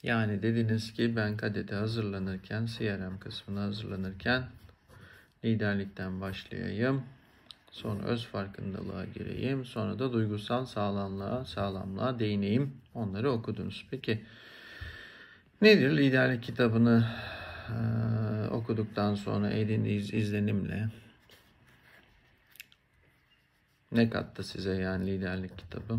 Yani dediniz ki ben kadete hazırlanırken, CRM kısmına hazırlanırken liderlikten başlayayım. Sonra öz farkındalığa gireyim. Sonra da duygusal sağlamlığa değineyim. Onları okudunuz. Peki nedir liderlik kitabını okuduktan sonra edindiğiniz izlenimle ne kattı size yani liderlik kitabı?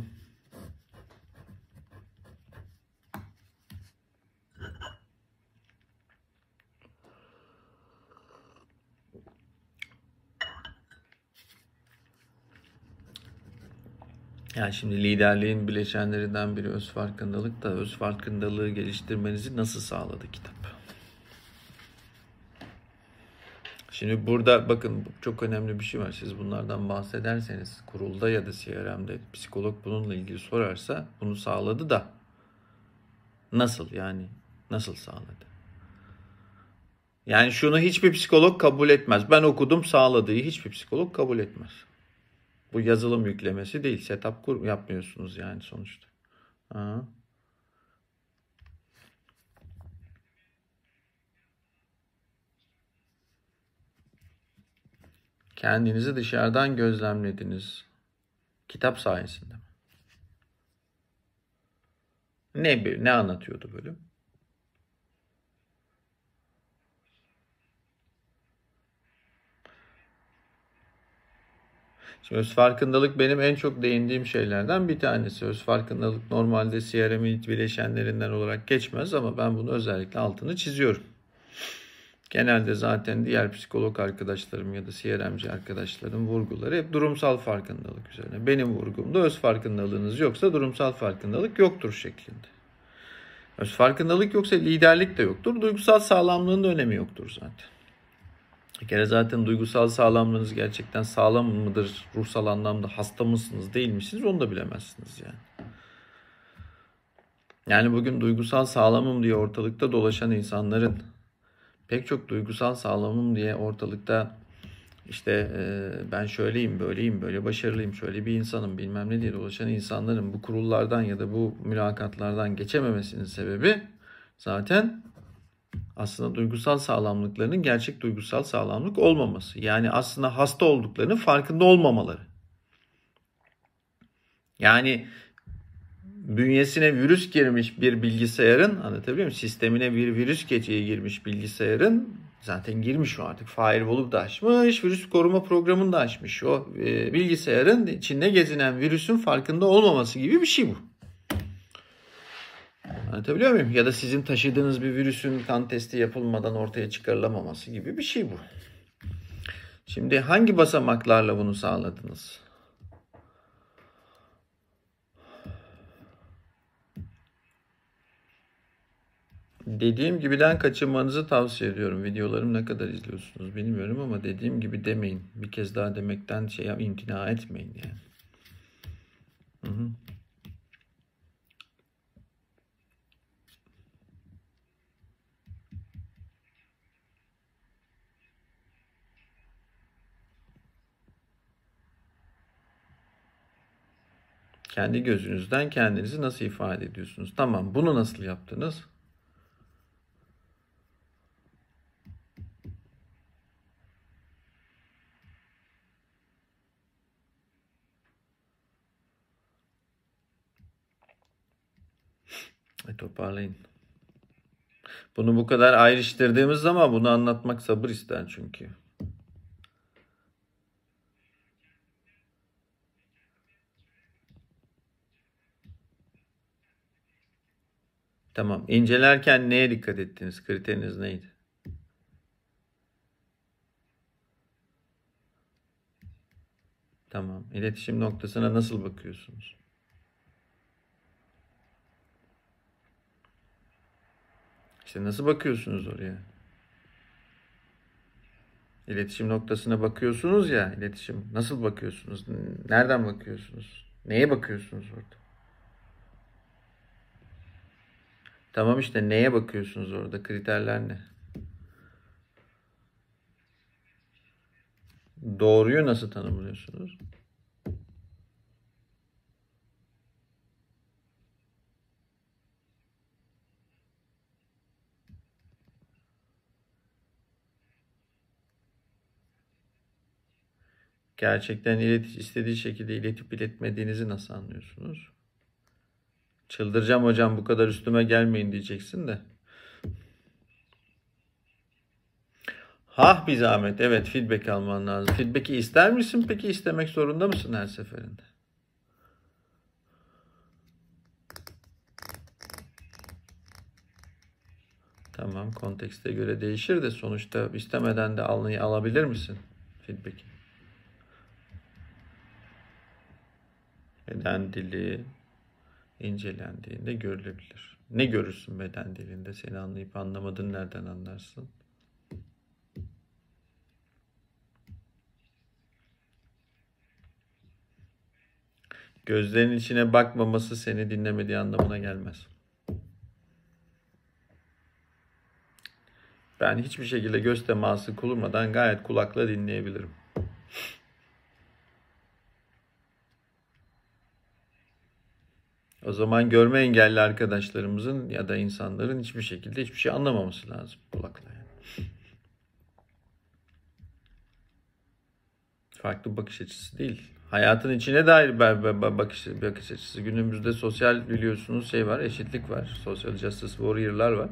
Yani şimdi liderliğin bileşenlerinden biri öz farkındalık da öz farkındalığı geliştirmenizi nasıl sağladı kitap? Şimdi burada bakın çok önemli bir şey var. Siz bunlardan bahsederseniz kurulda ya da CRM'de psikolog bununla ilgili sorarsa bunu sağladı da nasıl yani nasıl sağladı? Yani şunu hiçbir psikolog kabul etmez. Ben okudum sağladığı hiçbir psikolog kabul etmez. Bu yazılım yüklemesi değil. Setup yapmıyorsunuz yani sonuçta. Aha. Kendinizi dışarıdan gözlemlediniz. Kitap sayesinde. Ne anlatıyordu bölüm? Şimdi öz farkındalık benim en çok değindiğim şeylerden bir tanesi. Öz farkındalık normalde CRM'in bileşenlerinden olarak geçmez ama ben bunu özellikle altını çiziyorum. Genelde zaten diğer psikolog arkadaşlarım ya da CRM'ci arkadaşlarım vurguları hep durumsal farkındalık üzerine. Benim vurgum da öz farkındalığınız yoksa durumsal farkındalık yoktur şeklinde. Öz farkındalık yoksa liderlik de yoktur. Duygusal sağlamlığın da önemi yoktur zaten. Bir kere zaten duygusal sağlamlığınız gerçekten sağlam mıdır? Ruhsal anlamda hasta mısınız değil misiniz onu da bilemezsiniz yani. Yani bugün duygusal sağlamım diye ortalıkta dolaşan insanların pek çok duygusal sağlamım diye ortalıkta işte ben şöyleyim, böyleyim, böyle başarılıyım, şöyle bir insanım bilmem ne diye dolaşan insanların bu kurullardan ya da bu mülakatlardan geçememesinin sebebi zaten aslında duygusal sağlamlıklarının gerçek duygusal sağlamlık olmaması. Yani aslında hasta olduklarının farkında olmamaları. Yani bünyesine virüs girmiş bir bilgisayarın, anlatabiliyor muyum? Sistemine bir virüs girmiş bilgisayarın, zaten girmiş o artık. Firewall'u da açmış, virüs koruma programını da açmış. O bilgisayarın içinde gezinen virüsün farkında olmaması gibi bir şey bu. Anlatabiliyor muyum? Ya da sizin taşıdığınız bir virüsün kan testi yapılmadan ortaya çıkarılamaması gibi bir şey bu. Şimdi hangi basamaklarla bunu sağladınız? Dediğim gibiden kaçınmanızı tavsiye ediyorum. Videolarımı ne kadar izliyorsunuz bilmiyorum ama dediğim gibi demeyin. Bir kez daha demekten imtina etmeyin yani. Hı. Kendi gözünüzden kendinizi nasıl ifade ediyorsunuz? Tamam, bunu nasıl yaptınız? Toparlayın. Bunu bu kadar ayrıştırdığımız zaman bunu anlatmak sabır ister çünkü. Tamam. İncelerken neye dikkat ettiniz? Kriteriniz neydi? Tamam. İletişim noktasına nasıl bakıyorsunuz? İşte nasıl bakıyorsunuz oraya? İletişim noktasına bakıyorsunuz ya, iletişim. Nasıl bakıyorsunuz? Nereden bakıyorsunuz? Neye bakıyorsunuz orada? Tamam işte neye bakıyorsunuz orada? Kriterler ne? Doğruyu nasıl tanımlıyorsunuz? Gerçekten istediği şekilde iletip iletmediğinizi nasıl anlıyorsunuz? Çıldıracağım hocam, bu kadar üstüme gelmeyin diyeceksin de. Bir zahmet. Evet, feedback alman lazım. Feedback'i ister misin peki? İstemek zorunda mısın her seferinde? Tamam, kontekste göre değişir de sonuçta istemeden de alabilir misin feedback'i? Beden dili incelendiğinde görülebilir. Ne görürsün beden dilinde? Seni anlayıp anlamadığını nereden anlarsın? Gözlerinin içine bakmaması seni dinlemediği anlamına gelmez. Ben hiçbir şekilde göz teması kurmadan gayet kulakla dinleyebilirim. O zaman görme engelli arkadaşlarımızın ya da insanların hiçbir şekilde hiçbir şey anlamaması lazım kulakla. Yani. Farklı bakış açısı değil. Hayatın içine dair bakış açısı. Günümüzde sosyal biliyorsunuz var, eşitlik var. Social justice warrior'lar var.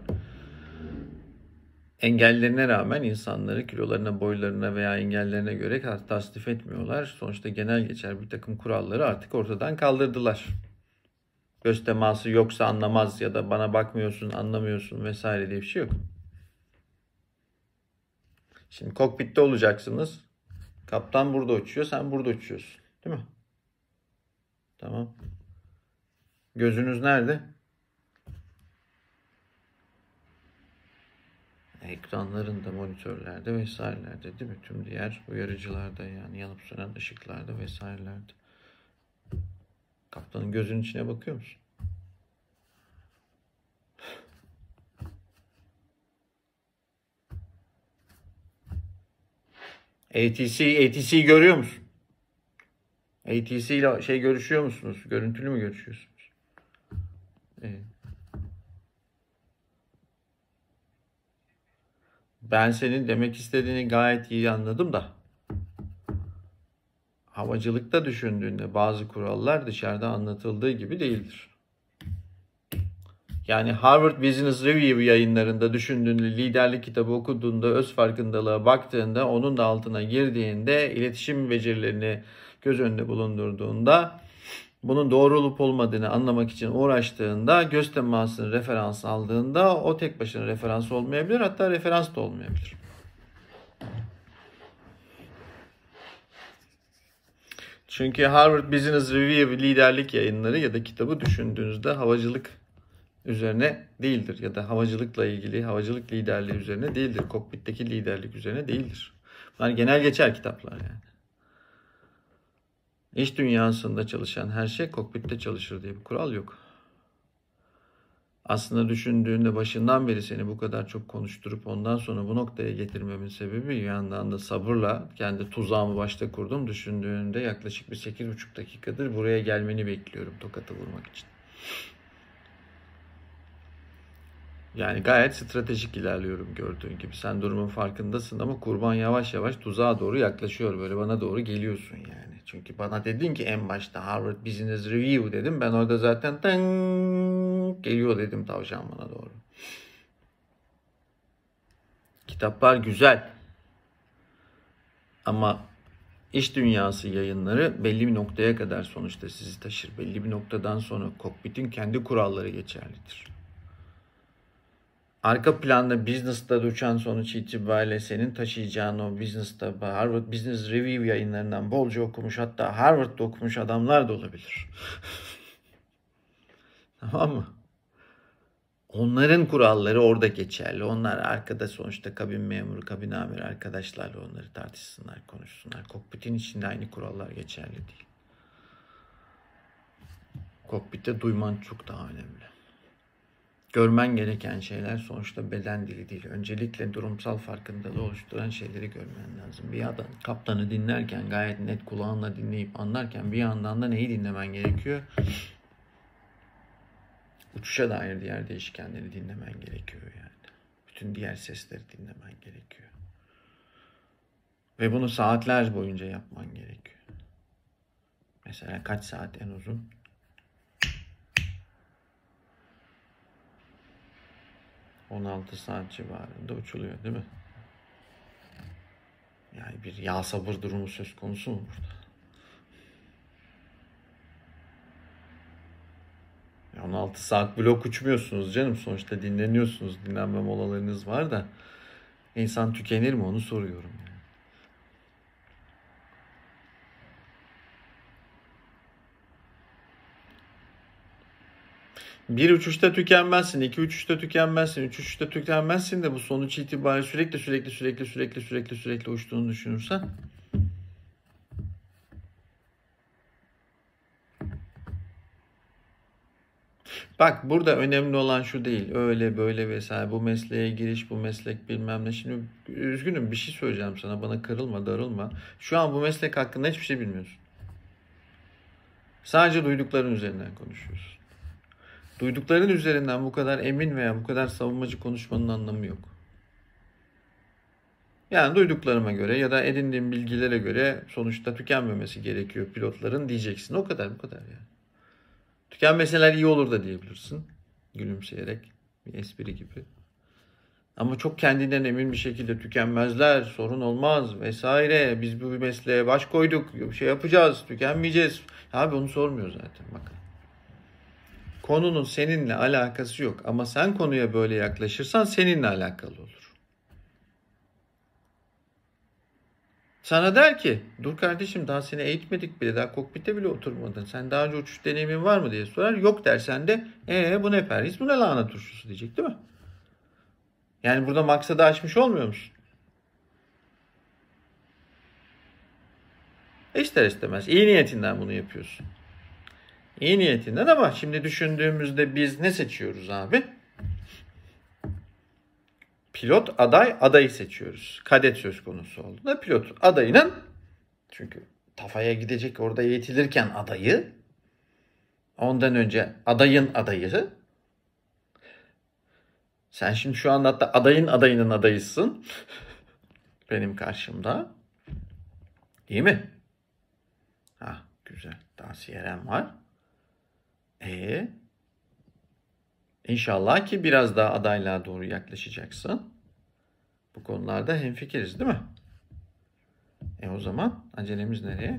Engellerine rağmen insanları kilolarına, boylarına veya engellerine göre tasnif etmiyorlar. Sonuçta genel geçer bir takım kuralları artık ortadan kaldırdılar. Göz teması yoksa anlamaz ya da bana bakmıyorsun, anlamıyorsun vesaire diye bir şey yok. Şimdi kokpitte olacaksınız. Kaptan burada uçuyor, sen burada uçuyorsun. Değil mi? Tamam. Gözünüz nerede? Ekranlarında, monitörlerde vesairelerde değil mi? Tüm diğer uyarıcılarda, yani yanıp sönen ışıklarda vesairelerde. Kaptanın gözünün içine bakıyor musun? ATC görüyor musun? ATC ile görüşüyor musunuz? Görüntülü mü görüşüyorsunuz? Evet. Ben senin demek istediğini gayet iyi anladım da. Havacılıkta düşündüğünde bazı kurallar dışarıda anlatıldığı gibi değildir. Yani Harvard Business Review yayınlarında düşündüğünde, liderlik kitabı okuduğunda, öz farkındalığa baktığında, onun da altına girdiğinde, iletişim becerilerini göz önünde bulundurduğunda, bunun doğru olup olmadığını anlamak için uğraştığında, göz temasını referans aldığında o tek başına referans olmayabilir, hatta referans da olmayabilir. Çünkü Harvard Business Review liderlik yayınları ya da kitabı düşündüğünüzde havacılık üzerine değildir. Ya da havacılıkla ilgili, havacılık liderliği üzerine değildir. Kokpitteki liderlik üzerine değildir. Bunlar genel geçer kitaplar yani. İş dünyasında çalışan her şey kokpitte çalışır diye bir kural yok. Aslında düşündüğünde başından beri seni bu kadar çok konuşturup ondan sonra bu noktaya getirmemin sebebi bir yandan da sabırla kendi tuzağımı başta kurdum. Düşündüğünde yaklaşık bir 8,5 dakikadır buraya gelmeni bekliyorum tokatı vurmak için. Yani gayet stratejik ilerliyorum gördüğün gibi. Sen durumun farkındasın ama kurban yavaş yavaş tuzağa doğru yaklaşıyor. Böyle bana doğru geliyorsun yani. Çünkü bana dedin ki en başta Harvard Business Review dedim. Ben orada zaten geliyor dedim tavşan bana doğru. Kitaplar güzel. Ama iş dünyası yayınları belli bir noktaya kadar sonuçta sizi taşır. Belli bir noktadan sonra kokpitin kendi kuralları geçerlidir. Arka planda business'ta uçan sonuç itibariyle senin taşıyacağın o business'ta Harvard Business Review yayınlarından bolca okumuş, hatta Harvard'da okumuş adamlar da olabilir. Tamam mı? Onların kuralları orada geçerli. Onlar arkada sonuçta kabin memuru, kabin amiri arkadaşlarla onları tartışsınlar, konuşsunlar. Kokpitin içinde aynı kurallar geçerli değil. Kokpitte duyman çok daha önemli. Görmen gereken şeyler sonuçta beden dili değil. Öncelikle durumsal farkındalığı oluşturan şeyleri görmen lazım. Bir adam kaptanı dinlerken gayet net kulağınla dinleyip anlarken bir yandan da neyi dinlemen gerekiyor? Uçuşa dair diğer değişkenleri dinlemen gerekiyor yani. Bütün diğer sesleri dinlemen gerekiyor. Ve bunu saatler boyunca yapman gerekiyor. Mesela kaç saat en uzun? 16 saat civarında uçuluyor değil mi? Yani bir yağ sabır durumu söz konusu mu burada? 16 saat blok uçmuyorsunuz canım. Sonuçta dinleniyorsunuz. Dinlenme molalarınız var da. İnsan tükenir mi onu soruyorum. Yani. Bir uçuşta tükenmezsin, iki uçuşta tükenmezsin, üç uçuşta tükenmezsin de bu sonuç itibariyle sürekli uçtuğunu düşünürsen. Bak burada önemli olan şu değil. Öyle böyle vesaire. Bu mesleğe giriş, bu meslek bilmem ne. Şimdi üzgünüm bir şey söyleyeceğim sana. Bana kırılma, darılma. Şu an bu meslek hakkında hiçbir şey bilmiyorsun. Sadece duydukların üzerinden konuşuyorsun. Duydukların üzerinden bu kadar emin veya bu kadar savunmacı konuşmanın anlamı yok. Yani duyduklarıma göre ya da edindiğim bilgilere göre sonuçta tükenmemesi gerekiyor pilotların diyeceksin. O kadar bu kadar yani. Tükenmeseler iyi olur da diyebilirsin. Gülümseyerek bir espri gibi. Ama çok kendinden emin bir şekilde tükenmezler, sorun olmaz vesaire. Biz bu mesleğe baş koyduk, bir şey yapacağız, tükenmeyeceğiz. Abi onu sormuyor zaten bakın. Konunun seninle alakası yok ama sen konuya böyle yaklaşırsan seninle alakalı olur. Sana der ki dur kardeşim daha seni eğitmedik bile daha kokpite bile oturmadın. Sen daha önce uçuş deneyimin var mı diye sorar. Yok dersen de bu ne perhiz bu ne lahana turşusu diyecek değil mi? Yani burada maksadı aşmış olmuyor musun? İster istemez iyi niyetinden bunu yapıyorsun. İyi niyetinden ama şimdi düşündüğümüzde biz ne seçiyoruz abi? Pilot adayı seçiyoruz. Kadet söz konusu olduğunda pilot adayının çünkü TAFA'ya gidecek orada eğitilirken adayı ondan önce adayın adayı sen şimdi şu anda hatta adayın adayının adayısın benim karşımda değil mi? Ha güzel daha CRM var. İnşallah ki biraz daha adaylığa doğru yaklaşacaksın. Bu konularda hemfikiriz değil mi? O zaman acelemiz nereye?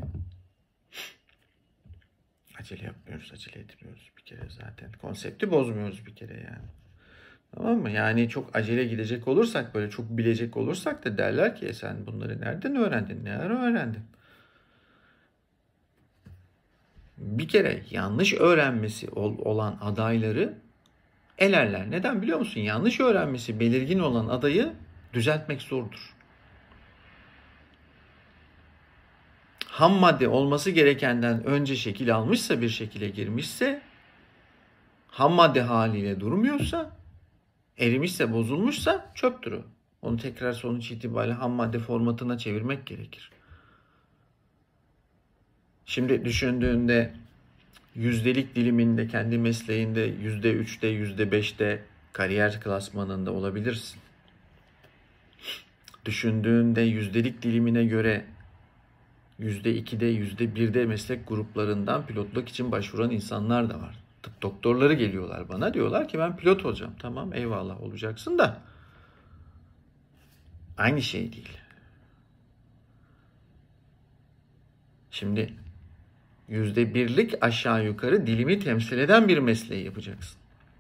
Acele yapmıyoruz, acele etmiyoruz bir kere zaten. Konsepti bozmuyoruz bir kere yani. Tamam mı? Yani çok acele gidecek olursak, böyle çok bilecek olursak da derler ki sen bunları nereden öğrendin, ne ara öğrendin? Bir kere yanlış öğrenmesi olan adayları elerler. Neden biliyor musun? Yanlış öğrenmesi belirgin olan adayı düzeltmek zordur. Ham madde olması gerekenden önce şekil almışsa bir şekile girmişse ham madde haliyle durmuyorsa erimişse bozulmuşsa çöptür o. Onu tekrar sonuç itibariyle ham madde formatına çevirmek gerekir. Şimdi düşündüğünde yüzdelik diliminde kendi mesleğinde %3'te %5'te kariyer klasmanında olabilirsin. Düşündüğünde yüzdelik dilimine göre %2'de %1'de meslek gruplarından pilotluk için başvuran insanlar da var. Tıp doktorları geliyorlar bana diyorlar ki ben pilot olacağım. Tamam eyvallah olacaksın da aynı şey değil. Şimdi %1'lik aşağı yukarı dilimi temsil eden bir mesleği yapacaksın.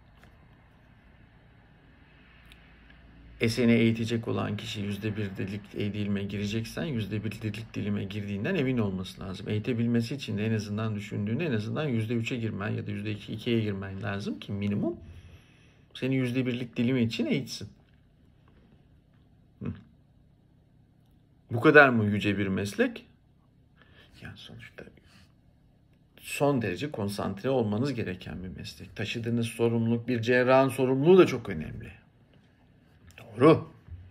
Seni eğitecek olan kişi %1'lik dilime gireceksen %1'lik dilime girdiğinden emin olması lazım. Eğitebilmesi için de en azından düşündüğünde en azından %3'e girmen ya da %2'ye girmen lazım ki minimum seni %1'lik dilimi için eğitsin. Bu kadar mı yüce bir meslek? Yani sonuçta son derece konsantre olmanız gereken bir meslek. Taşıdığınız sorumluluk, bir cerrahın sorumluluğu da çok önemli. Doğru.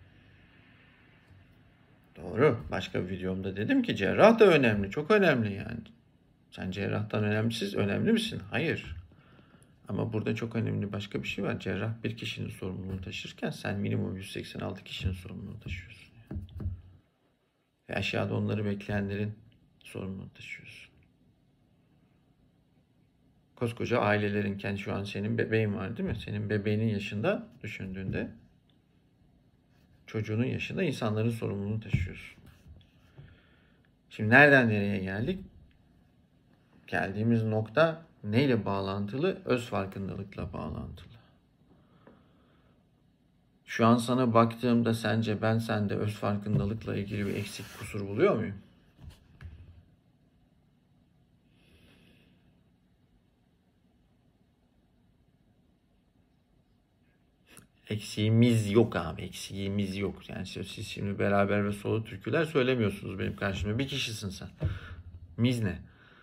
Doğru. Başka bir videomda dedim ki cerrah da önemli. Çok önemli yani. Sen cerrahtan önemli misin? Hayır. Ama burada çok önemli başka bir şey var. Cerrah bir kişinin sorumluluğunu taşırken sen minimum 186 kişinin sorumluluğunu taşıyorsun. Ve aşağıda onları bekleyenlerin sorumluluğunu taşıyorsun. Koskoca ailelerin, kendi şu an senin bebeğin var değil mi? Senin bebeğinin yaşında düşündüğünde, çocuğunun yaşında insanların sorumluluğunu taşıyorsun. Şimdi nereden nereye geldik? Geldiğimiz nokta neyle bağlantılı? Öz farkındalıkla bağlantılı. Şu an sana baktığımda sence ben sende öz farkındalıkla ilgili bir eksik, kusur buluyor muyum? Eksiğimiz yok abi. Eksiğimiz yok. Yani siz şimdi beraber ve solo türküler söylemiyorsunuz benim karşımda. Bir kişisin sen. Miz ne?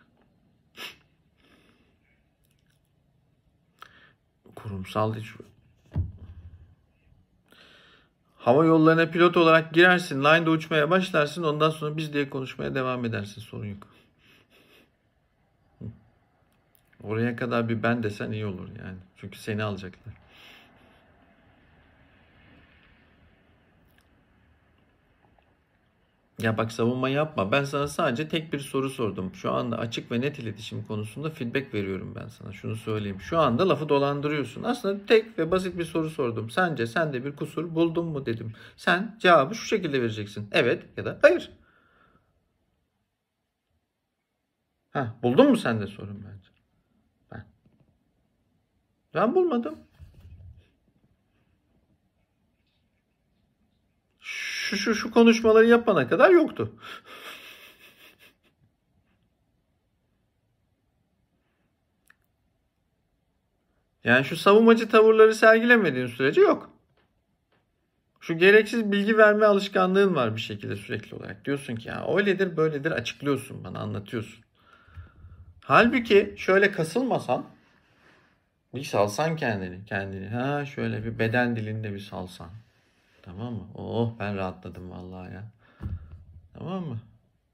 Kurumsal hiç... Hava yollarına pilot olarak girersin. Line'da uçmaya başlarsın. Ondan sonra biz diye konuşmaya devam edersin. Sorun yok. Oraya kadar bir ben desen iyi olur yani. Çünkü seni alacaklar. Ya bak, savunma yapma. Ben sana sadece tek bir soru sordum. Şu anda açık ve net iletişim konusunda feedback veriyorum ben sana. Şunu söyleyeyim. Şu anda lafı dolandırıyorsun. Aslında tek ve basit bir soru sordum. Sence sende bir kusur buldun mu dedim. Sen cevabı şu şekilde vereceksin. Evet ya da hayır. Buldun mu sen de sorun bence. Ben. Ben bulmadım. Şu konuşmaları yapana kadar yoktu. Yani şu savunmacı tavırları sergilemediğin sürece yok. Şu gereksiz bilgi verme alışkanlığın var bir şekilde sürekli olarak. Diyorsun ki ya öyledir böyledir, açıklıyorsun bana, anlatıyorsun. Halbuki şöyle kasılmasan, bir salsan kendini. Şöyle bir beden dilinde bir salsan. Tamam mı? Oh, ben rahatladım vallahi ya. Tamam mı?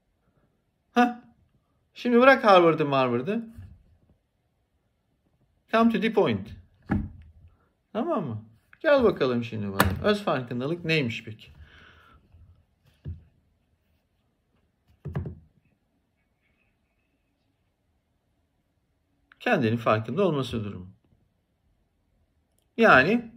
Şimdi bırak Harvard'ı. Come to the point. Tamam mı? Gel bakalım şimdi bana. Öz farkındalık neymiş peki? Kendinin farkında olması durumu. Yani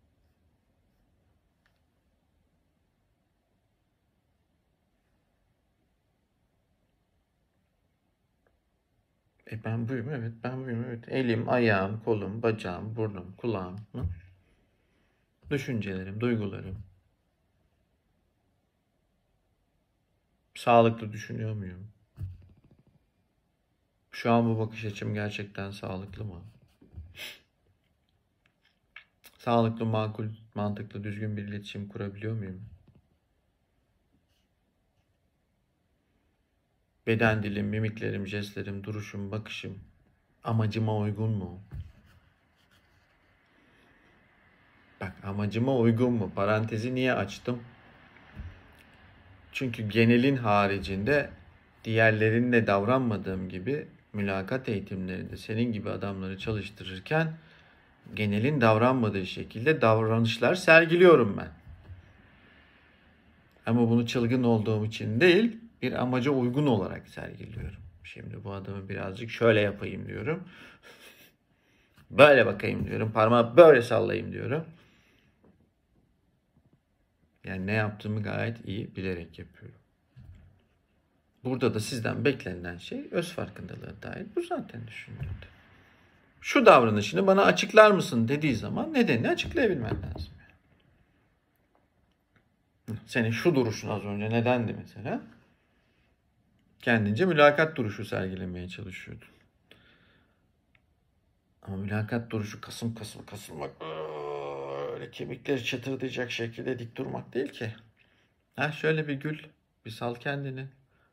ben buyum, evet, ben buyum, evet. Elim, ayağım, kolum, bacağım, burnum, kulağım. Düşüncelerim, duygularım. Sağlıklı düşünüyor muyum? Şu an bu bakış açım gerçekten sağlıklı mı? Sağlıklı, makul, mantıklı, düzgün bir iletişim kurabiliyor muyum? Beden dilim, mimiklerim, jestlerim, duruşum, bakışım amacıma uygun mu? Bak, amacıma uygun mu? Parantezi niye açtım? Çünkü genelin haricinde diğerlerinle davranmadığım gibi mülakat eğitimlerinde senin gibi adamları çalıştırırken genelin davranmadığı şekilde davranışlar sergiliyorum ben. Ama bunu çılgın olduğum için değil, bir amaca uygun olarak sergiliyorum. Şimdi bu adamı birazcık şöyle yapayım diyorum. Böyle bakayım diyorum. Parmağı böyle sallayayım diyorum. Yani ne yaptığımı gayet iyi bilerek yapıyorum. Burada da sizden beklenen şey öz farkındalığa dair bu zaten düşündüğünde. Şu davranışını bana açıklar mısın dediği zaman nedenini açıklayabilmen lazım. Senin şu duruşun az önce nedendi mesela? Kendince mülakat duruşu sergilemeye çalışıyordun. Ama mülakat duruşu kasılmak, öyle kemikleri çıtırdayacak şekilde dik durmak değil ki. Şöyle bir gül, bir sal kendini.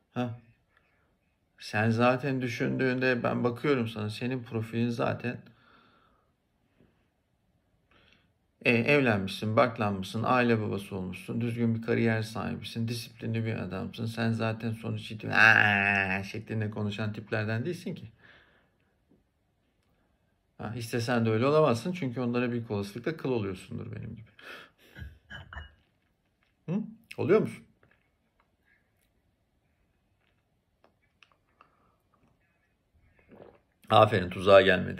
Sen zaten düşündüğünde ben bakıyorum sana, senin profilin zaten evlenmişsin, barklanmışsın, aile babası olmuşsun, düzgün bir kariyer sahibisin, disiplinli bir adamsın. Sen zaten sonuç itibariyle şeklinde konuşan tiplerden değilsin ki. İstesen de öyle olamazsın çünkü onlara büyük olasılıkla kıl oluyorsundur benim gibi. Oluyor musun? Aferin, tuzağa gelmedin.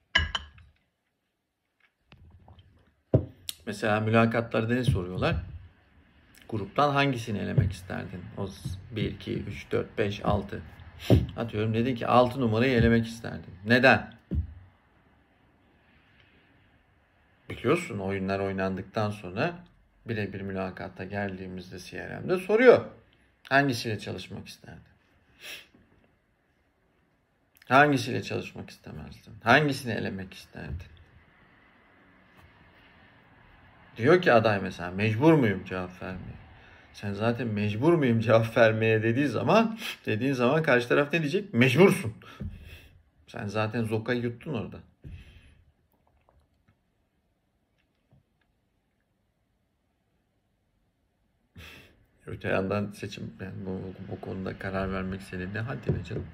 Mesela mülakatlarda ne soruyorlar? Gruptan hangisini elemek isterdin? O 1, 2, 3, 4, 5, 6. Atıyorum, dedin ki 6 numarayı elemek isterdim. Neden? Biliyorsun, oyunlar oynandıktan sonra birebir mülakatta geldiğimizde CRM'de soruyor. Hangisiyle çalışmak isterdin? Hangisiyle çalışmak istemezdin? Hangisini elemek isterdin? Diyor ki aday mesela, mecbur muyum cevap vermeye? Sen zaten mecbur muyum cevap vermeye dediğin zaman karşı taraf ne diyecek? Mecbursun. Sen zaten zokayı yuttun orada. Öte yandan seçim, yani bu konuda karar vermek senin ne haddine canım.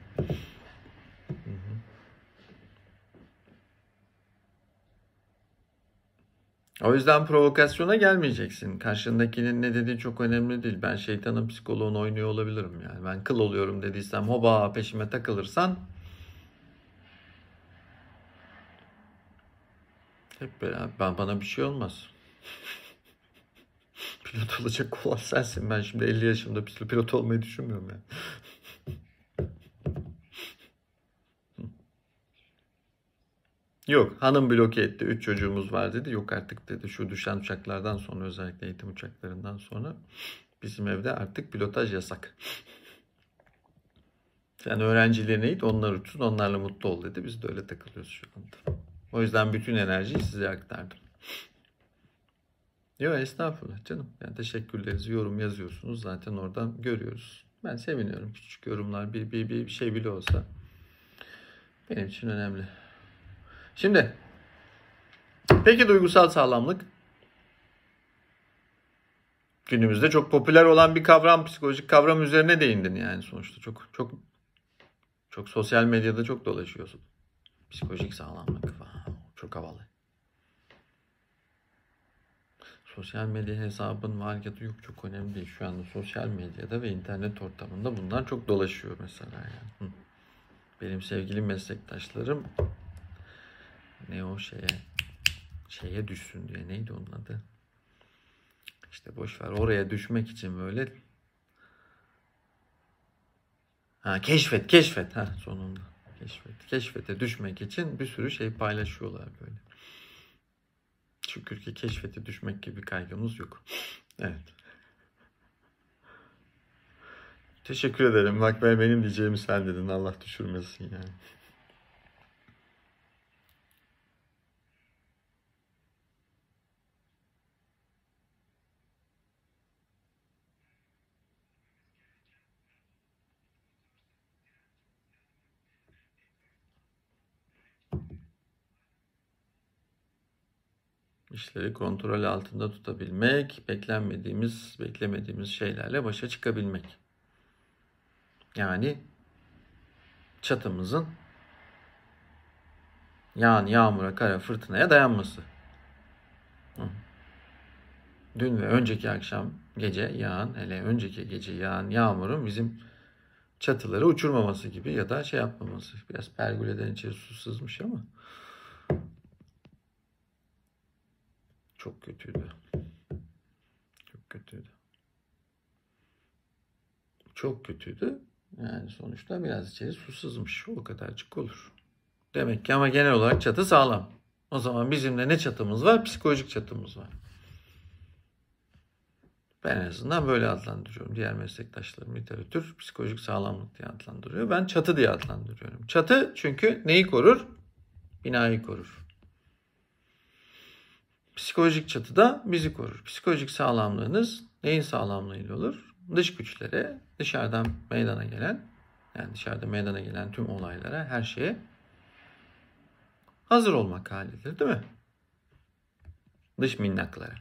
O yüzden provokasyona gelmeyeceksin. Karşındakinin ne dediği çok önemli değil. Ben şeytanın psikoloğunu oynuyor olabilirim yani. Ben kıl oluyorum dediysem hoba peşime takılırsan hep beraber bana bir şey olmaz. Pilot olacak olan sensin. Ben şimdi 50 yaşımda pilot olmayı düşünmüyorum yani. Yok, hanım bloke etti. 3 çocuğumuz var dedi. Yok artık dedi. Şu düşen uçaklardan sonra, özellikle eğitim uçaklarından sonra bizim evde artık pilotaj yasak. Sen öğrencilerine git, onlar uçsun, onlarla mutlu ol dedi. Biz de öyle takılıyoruz şu anda. O yüzden bütün enerjiyi size aktardım. Yok estağfurullah canım. Yani teşekkürlerinizi, yorum yazıyorsunuz. Zaten oradan görüyoruz. Ben seviniyorum. Küçük yorumlar bir şey bile olsa benim için önemli. Şimdi peki duygusal sağlamlık? Günümüzde çok popüler olan bir kavram, psikolojik kavram üzerine değindin yani sonuçta. Çok sosyal medyada çok dolaşıyorsun. Psikolojik sağlamlık. Wow, çok havalı. Sosyal medya hesabın var ya da yok çok önemli değil. Şu anda sosyal medyada ve internet ortamında bunlar çok dolaşıyor mesela yani. Benim sevgili meslektaşlarım ne o şeye düşsün diye, neydi onun adı? İşte boş ver, oraya düşmek için böyle keşfet sonunda. Keşfete düşmek için bir sürü şey paylaşıyorlar böyle. Şükür ki keşfete düşmek gibi kaygımız yok. Evet. Teşekkür ederim. Bak benim diyeceğimi sen dedin. Allah düşürmesin yani. İşleri kontrol altında tutabilmek, beklemediğimiz şeylerle başa çıkabilmek. Yani çatımızın yağmura, kara, fırtınaya dayanması. Dün ve önceki gece yağan yağmurun bizim çatıları uçurmaması gibi ya da yapmaması. Biraz pergoleden içeri su sızmış ama çok kötüydü. Çok kötüydü. Yani sonuçta biraz içeri su sızmış. O kadarcık olur. Demek ki ama genel olarak çatı sağlam. O zaman bizim de ne çatımız var? Psikolojik çatımız var. Ben en azından böyle adlandırıyorum. Diğer meslektaşlarım literatür psikolojik sağlamlık diye adlandırıyor. Ben çatı diye adlandırıyorum. Çatı çünkü neyi korur? Binayı korur. Psikolojik çatı da bizi korur. Psikolojik sağlamlığınız neyin sağlamlığıyla olur? Dış güçlere, dışarıda meydana gelen tüm olaylara, her şeye hazır olmak halidir, değil mi? Dış minnaklara.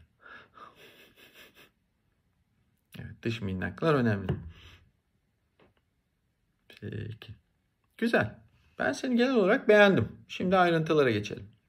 Evet, dış minnaklar önemli. Peki. Güzel. Ben seni genel olarak beğendim. Şimdi ayrıntılara geçelim.